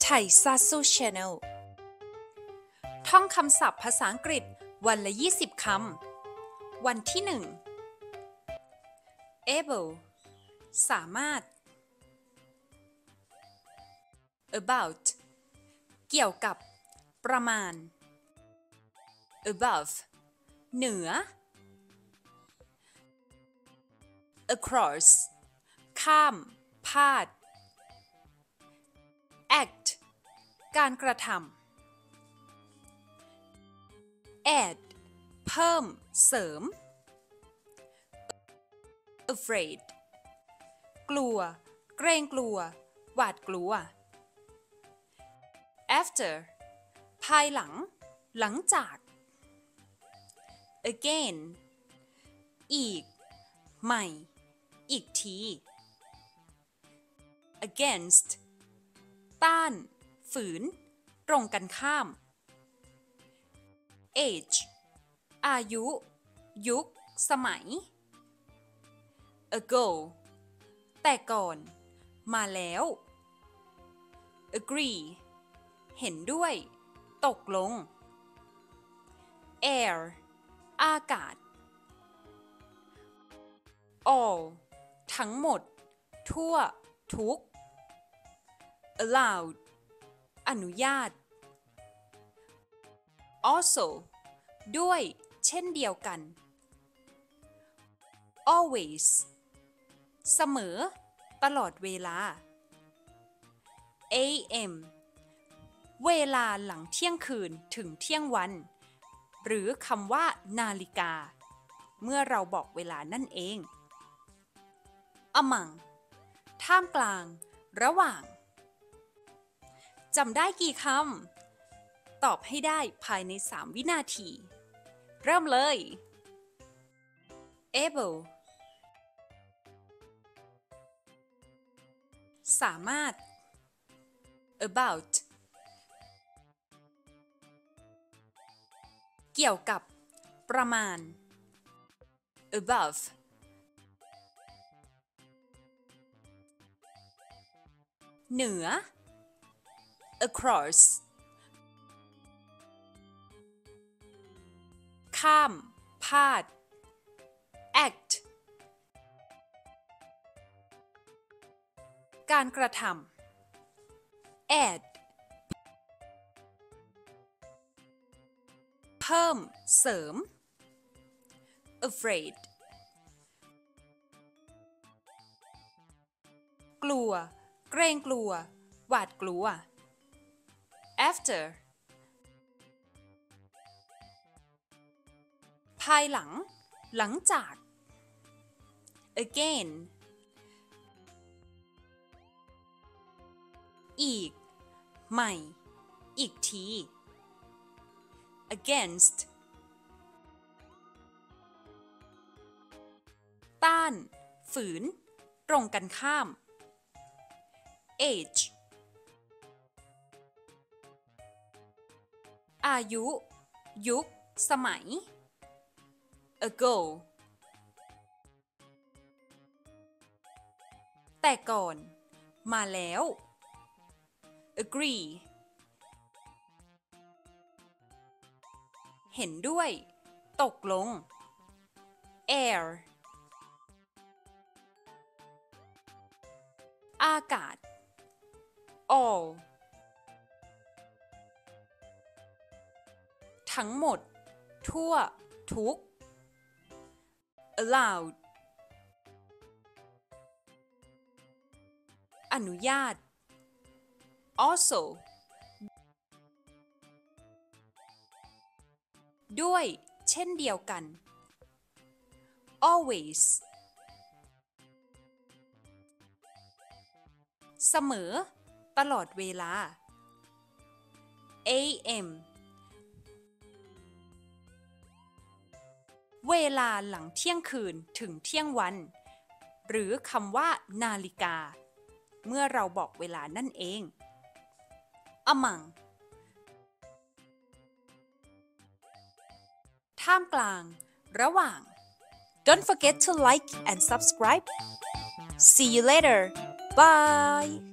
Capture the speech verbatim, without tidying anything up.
ไทยซาซูชแนลท่องคำศัพท์ภาษาอังกฤษวันละยี่สิบคำวันที่หนึ่ง able สามารถ about เกี่ยวกับประมาณ above เหนือ across ข้ามพาด act การกระทำ add เพิ่มเสริม afraid กลัวเกรงกลัวหวาดกลัว after ภายหลังหลังจาก again อีกใหม่อีกที against ต้านฝืนตรงกันข้าม age อายุยุคสมัย ago แต่ก่อนมาแล้ว agree เห็นด้วยตกลง air อากาศ all ทั้งหมดทั่วทุก allowed อนุญาต also ด้วยเช่นเดียวกัน always เสมอตลอดเวลา เอ เอ็ม เวลาหลังเที่ยงคืนถึงเที่ยงวันหรือคำว่านาฬิกาเมื่อเราบอกเวลานั่นเอง among ท่ามกลางระหว่างจำได้กี่คำตอบให้ได้ภายในสามวินาทีเริ่มเลย able สามารถ about เกี่ยวกับประมาณ above เหนือ across ข้ามพาด act การกระทำ add เพิ่มเสริม afraid กลัวเกรงกลัวหวาดกลัว after ภายหลังหลังจาก again อีกใหม่อีกที against ต้านฝืนตรงกันข้าม age อายุยุคสมัย ago แต่ก่อนมาแล้ว agree เห็นด้วยตกลง air อากาศ all ทั้งหมดทั่วทุก allowed อนุญาต also ด้วยเช่นเดียวกัน always เสมอตลอดเวลา เอ เอ็ม เวลาหลังเที่ยงคืนถึงเที่ยงวันหรือคำว่านาฬิกาเมื่อเราบอกเวลานั่นเอง among ท่ามกลางระหว่าง Don't forget to like and subscribe. See you later. Bye.